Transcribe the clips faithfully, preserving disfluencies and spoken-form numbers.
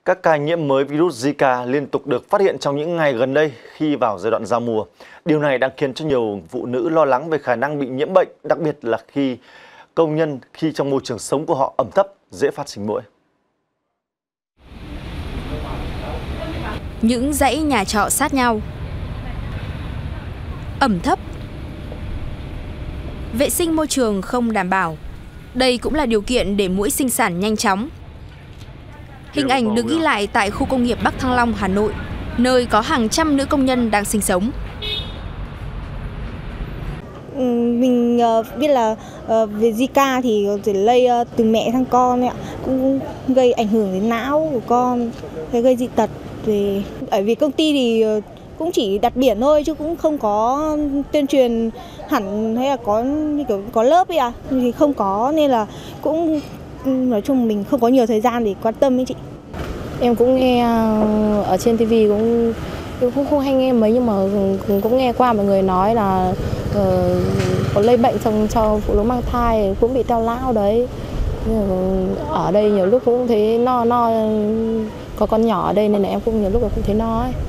Các ca nhiễm mới virus Zika liên tục được phát hiện trong những ngày gần đây khi vào giai đoạn giao mùa. Điều này đang khiến cho nhiều phụ nữ lo lắng về khả năng bị nhiễm bệnh, đặc biệt là khi công nhân khi trong môi trường sống của họ ẩm thấp, dễ phát sinh muỗi. Những dãy nhà trọ sát nhau, ẩm thấp, vệ sinh môi trường không đảm bảo. Đây cũng là điều kiện để muỗi sinh sản nhanh chóng. Hình ảnh được ghi lại tại khu công nghiệp Bắc Thăng Long, Hà Nội, nơi có hàng trăm nữ công nhân đang sinh sống. Mình biết là về Zika thì có thể lây từ mẹ sang con, cũng gây ảnh hưởng đến não của con, gây dị tật. Về ở vì công ty thì cũng chỉ đặt biển thôi chứ cũng không có tuyên truyền hẳn hay là có như kiểu có lớp ấy à, thì không có, nên là cũng nói chung mình không có nhiều thời gian để quan tâm ấy chị. Em cũng nghe ở trên ti vi, cũng em cũng không hay nghe mấy, nhưng mà cũng nghe qua mọi người nói là uh, có lây bệnh xong cho phụ nữ mang thai cũng bị teo lão đấy. Ở đây nhiều lúc cũng thấy no no, có con nhỏ ở đây nên là em cũng nhiều lúc cũng thấy no ấy.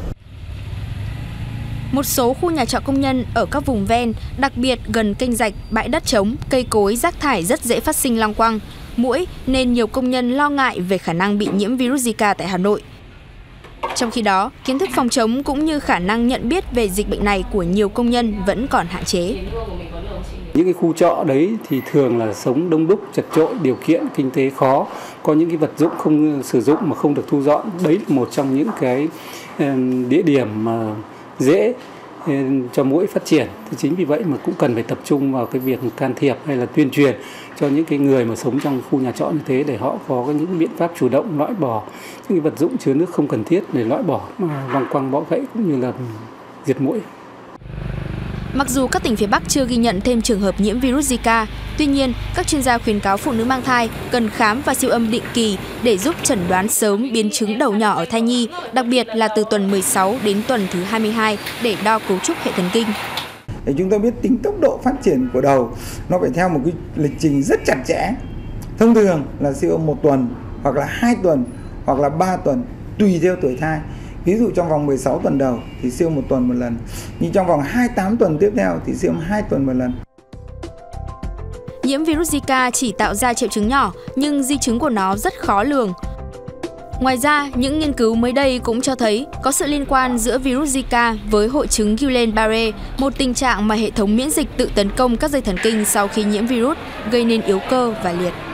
Một số khu nhà trọ công nhân ở các vùng ven, đặc biệt gần kênh rạch, bãi đất trống, cây cối, rác thải rất dễ phát sinh loang quăng, muỗi, nên nhiều công nhân lo ngại về khả năng bị nhiễm virus Zika tại Hà Nội. Trong khi đó, kiến thức phòng chống cũng như khả năng nhận biết về dịch bệnh này của nhiều công nhân vẫn còn hạn chế. Những cái khu trọ đấy thì thường là sống đông đúc, chật chội, điều kiện kinh tế khó, có những cái vật dụng không sử dụng mà không được thu dọn. Đấy là một trong những cái địa điểm mà dễ cho muỗi phát triển. Thì chính vì vậy mà cũng cần phải tập trung vào cái việc can thiệp hay là tuyên truyền cho những cái người mà sống trong khu nhà trọ như thế, để họ có những biện pháp chủ động loại bỏ những cái vật dụng chứa nước không cần thiết để loại bỏ loang quăng, bọ gãy cũng như là diệt muỗi. Mặc dù các tỉnh phía Bắc chưa ghi nhận thêm trường hợp nhiễm virus Zika, tuy nhiên, các chuyên gia khuyến cáo phụ nữ mang thai cần khám và siêu âm định kỳ để giúp chẩn đoán sớm biến chứng đầu nhỏ ở thai nhi, đặc biệt là từ tuần mười sáu đến tuần thứ hai mươi hai để đo cấu trúc hệ thần kinh. Để chúng ta biết tính tốc độ phát triển của đầu, nó phải theo một cái lịch trình rất chặt chẽ. Thông thường là siêu âm một tuần, hoặc là hai tuần, hoặc là ba tuần, tùy theo tuổi thai. Ví dụ trong vòng mười sáu tuần đầu thì siêu một tuần một lần, nhưng trong vòng hai mươi tám tuần tiếp theo thì siêu hai tuần một lần. Nhiễm virus Zika chỉ tạo ra triệu chứng nhỏ, nhưng di chứng của nó rất khó lường. Ngoài ra, những nghiên cứu mới đây cũng cho thấy có sự liên quan giữa virus Zika với hội chứng Guillain-Barré, một tình trạng mà hệ thống miễn dịch tự tấn công các dây thần kinh sau khi nhiễm virus, gây nên yếu cơ và liệt.